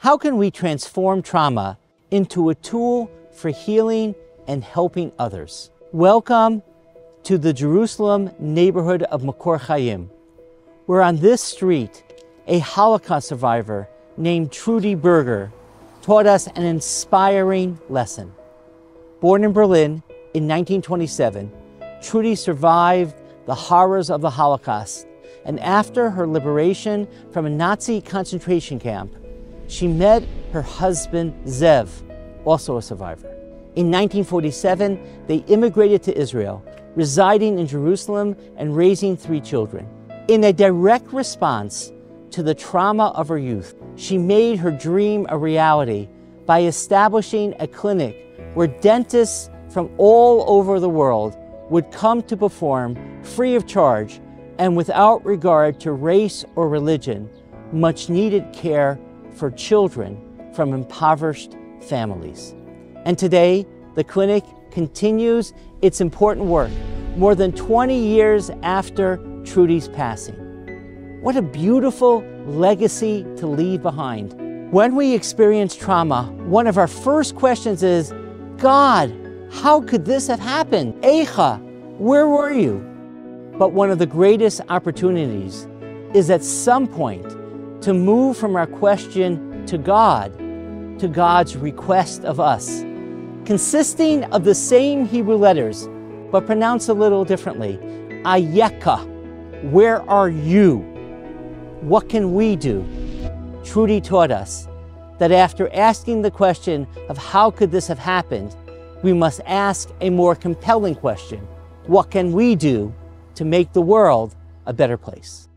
How can we transform trauma into a tool for healing and helping others? Welcome to the Jerusalem neighborhood of Makor Chaim, where on this street, a Holocaust survivor named Trudy Berger taught us an inspiring lesson. Born in Berlin in 1927, Trudy survived the horrors of the Holocaust, and after her liberation from a Nazi concentration camp, she met her husband Zev, also a survivor. In 1947, they immigrated to Israel, residing in Jerusalem and raising 3 children. In a direct response to the trauma of her youth, she made her dream a reality by establishing a clinic where dentists from all over the world would come to perform free of charge and without regard to race or religion, much needed care for children from impoverished families. And today, the clinic continues its important work more than 20 years after Trudy's passing. What a beautiful legacy to leave behind. When we experience trauma, one of our first questions is, God, how could this have happened? Eicha, where were you? But one of the greatest opportunities is at some point to move from our question to God's request of us, consisting of the same Hebrew letters, but pronounced a little differently. Ayeka, where are you? What can we do? Trudy taught us that after asking the question of how could this have happened, we must ask a more compelling question. What can we do to make the world a better place?